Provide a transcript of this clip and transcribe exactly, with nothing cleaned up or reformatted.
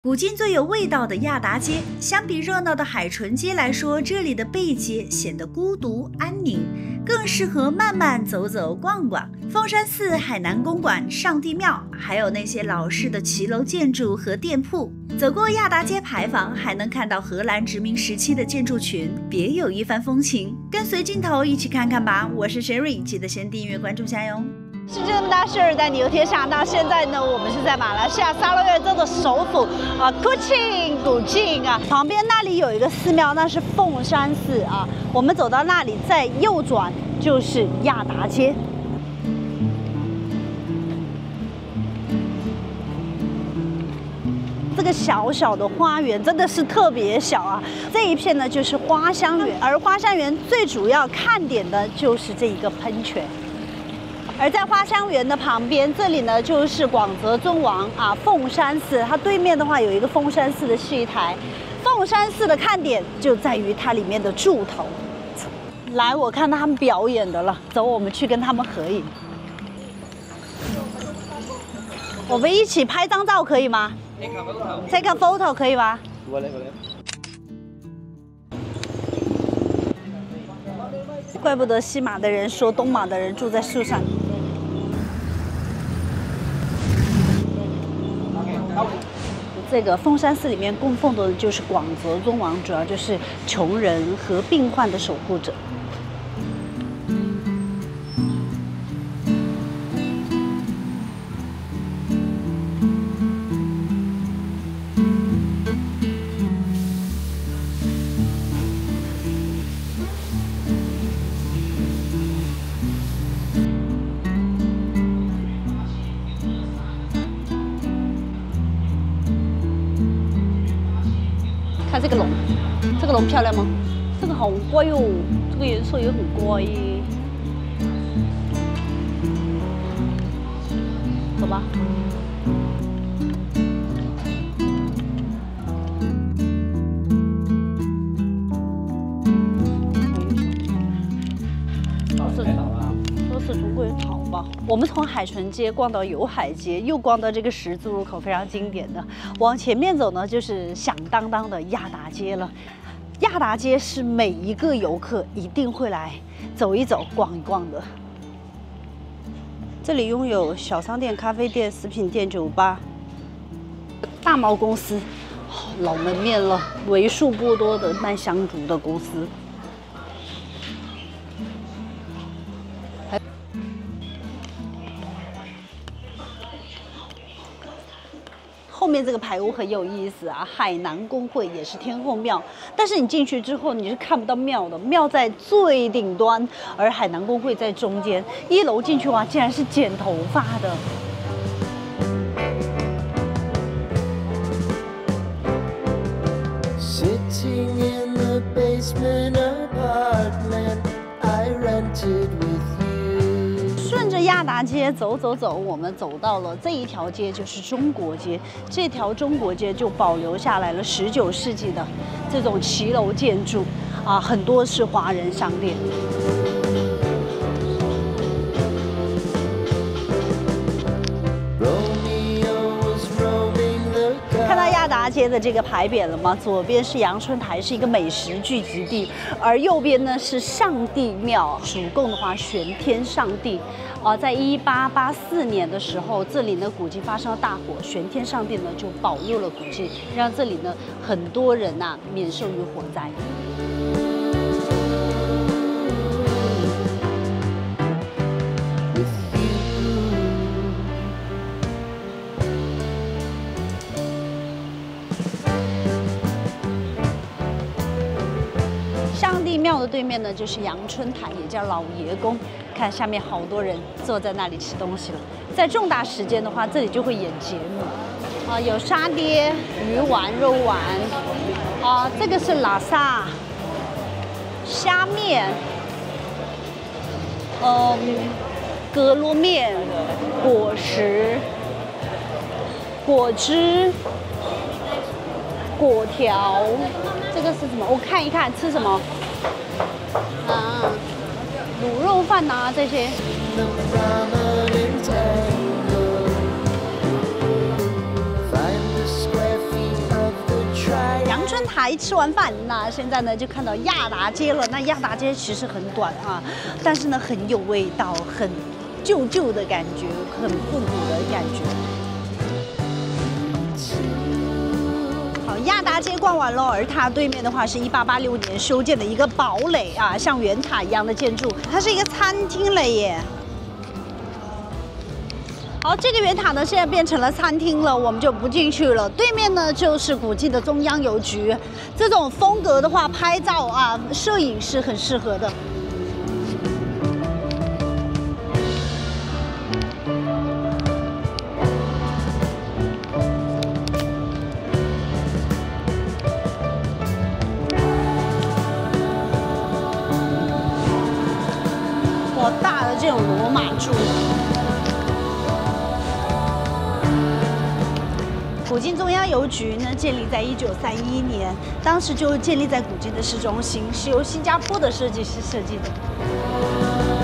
古今最有味道的亚达街，相比热闹的海纯街来说，这里的背街显得孤独安宁，更适合慢慢走走逛逛。凤山寺、海南公馆、上帝庙，还有那些老式的骑楼建筑和店铺。走过亚达街牌坊，还能看到荷兰殖民时期的建筑群，别有一番风情。跟随镜头一起看看吧，我是 Sherry， 记得先订阅关注下哟。 世界那么大，事儿在牛天上。那现在呢，我们是在马来西亚沙捞越州的首府啊，古晋古晋啊，旁边那里有一个寺庙，那是凤山寺啊。我们走到那里，再右转就是亚达街。这个小小的花园真的是特别小啊！这一片呢就是花香园，而花香园最主要看点的就是这一个喷泉。而在花香园的旁边，这里呢就是广泽尊王啊凤山寺，它对面的话有一个凤山寺的戏台。凤山寺的看点就在于它里面的柱头。来，我看到他们表演的了，走，我们去跟他们合影。我们一起拍张照可以吗 ？Take a photo 可以吗？我来，我来。怪不得西马的人说东马的人住在树上。这个凤山寺里面供奉的就是广泽尊王，主要就是穷人和病患的守护者。看这个龙，这个龙漂亮吗？这个好乖哟，这个颜色也很乖。走吧。都是都是竹桂草吧。我们从海纯街逛到友海街，又逛到这个十字路口，非常经典的。往前面走呢，就是响当当的亚达街了。亚达街是每一个游客一定会来走一走、逛一逛的。这里拥有小商店、咖啡店、食品店、酒吧、大毛公司，老门面了，为数不多的卖香烛的公司。后面这个牌屋很有意思啊，海南公会也是天后庙，但是你进去之后你是看不到庙的，庙在最顶端，而海南公会在中间。一楼进去哇，竟然是剪头发的。Sitting in the basement apartment I rented with you。顺着亚达街走走走，我们走到了这一条街，就是中国街。这条中国街就保留下来了十九世纪的这种骑楼建筑啊，很多是华人商店。看到亚达街的这个牌匾了吗？左边是阳春台，是一个美食聚集地，而右边呢是上帝庙，属供的话玄天上帝。啊，在一八八四年的时候，这里呢古迹发生了大火，玄天上帝呢就保佑了古迹，让这里呢很多人呐、啊、免受于火灾。上帝庙的对面呢，就是阳春台，也叫老爷宫。看下面好多人坐在那里吃东西了。在重大时间的话，这里就会演节目，啊，有沙爹、鱼丸、肉丸，啊，这个是拉萨虾面，嗯，格罗面、果实、果汁、果条。这个是什么？我看一看，吃什么？啊，卤肉饭啊，这些。Find the square feet 台吃完饭，那现在呢就看到亚达街了。那亚达街其实很短啊，但是呢很有味道，很旧旧的感觉，很复古的感觉。好，亚达街逛完了，而它对面的话是一八八六年修建的一个堡垒啊，像圆塔一样的建筑，它是一个餐厅了耶。 好，这个圆塔呢，现在变成了餐厅了，我们就不进去了。对面呢就是古晋的中央邮局，这种风格的话，拍照啊、摄影是很适合的。好大的这种罗马柱。 古晋中央邮局呢，建立在一九三一年，当时就建立在古晋的市中心，是由新加坡的设计师设计的。